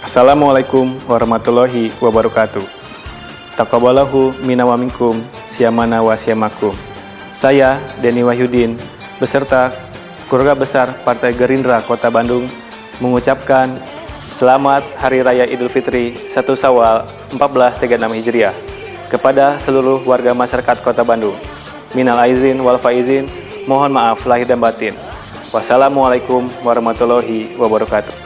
Assalamualaikum warahmatullahi wabarakatuh. Taqabbalahu minna wa minkum, siyamana wa siyamakum. Saya, Denny Wahyudin, beserta keluarga besar Partai Gerindra Kota Bandung mengucapkan Selamat Hari Raya Idul Fitri 1 Syawal 1436 Hijriah kepada seluruh warga masyarakat Kota Bandung. Minal aizin wal faizin, mohon maaf lahir dan batin. Wassalamualaikum warahmatullahi wabarakatuh.